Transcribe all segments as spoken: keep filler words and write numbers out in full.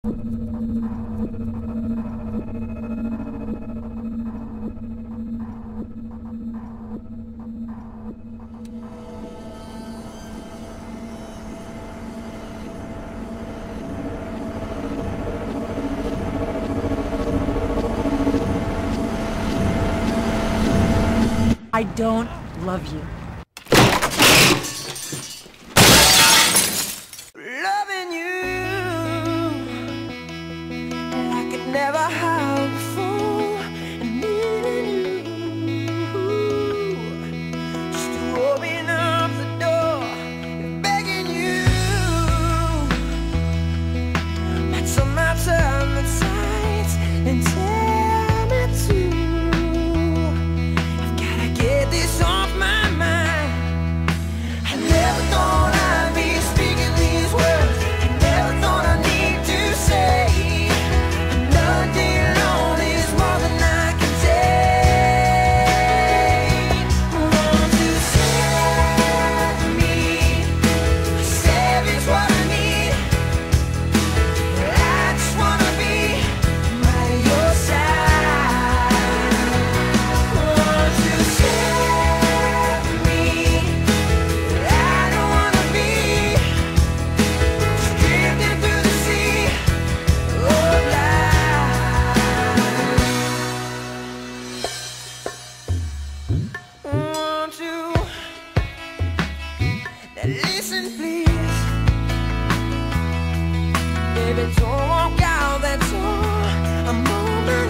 I don't love you. Loving you like it never had before, and needing you just to open up the door, and begging you not to matter on the sides and tell me to. Get this off my mind. I never thought I'd be speaking these words. I never thought I'd need to say another day alone is more than I can take. Want to save me, save is what I need. I just wanna be by your side. Listen, please, baby, don't walk out that door. I'm on my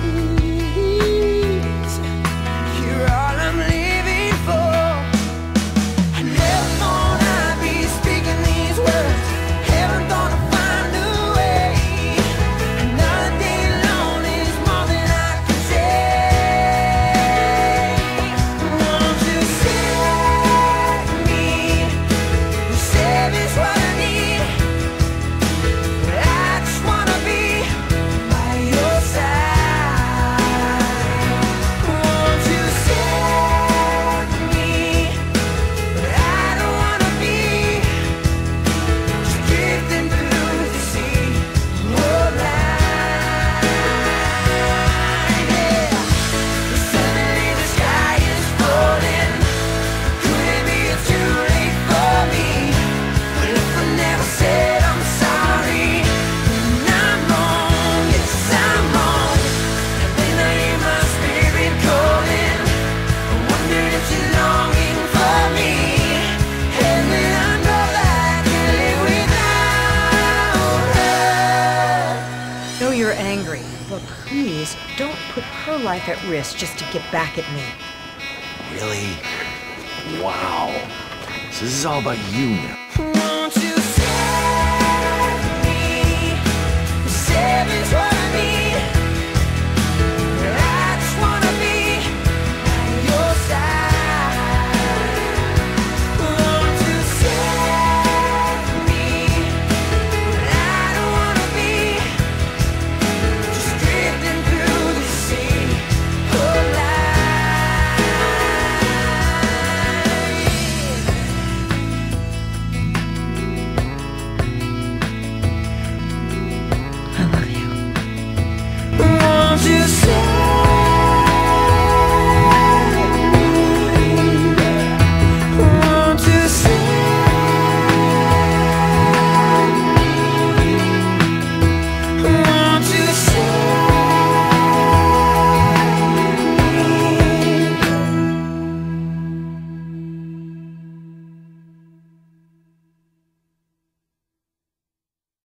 knees. You're all I'm living for. I never thought I'd be speaking these words. Haven't thought I'd find a way. Another day alone is more than I can take. Want to save me. Save is what I need. I just wanna be by your side. Won't you save me? But I don't wanna be just drifting through the sea. Oh, line, yeah. Suddenly the sky is falling. Could it be it's too late for me? If I never said I'm sorry, then I'm wrong, yes I'm wrong. And then I hear my spirit calling. I wonder if she's longing for me. And then I know that I can't live without her. Know you're angry, but please don't put her life at risk just to get back at me. Really? Wow. So this is all about you now.